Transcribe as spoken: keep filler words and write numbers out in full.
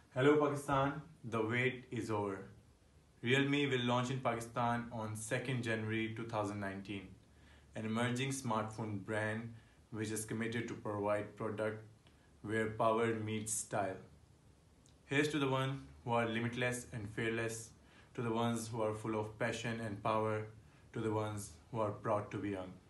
Hello Pakistan, the wait is over. Realme will launch in Pakistan on second January two thousand nineteen, an emerging smartphone brand which is committed to provide product where power meets style. Here's to the ones who are limitless and fearless, to the ones who are full of passion and power, to the ones who are proud to be young.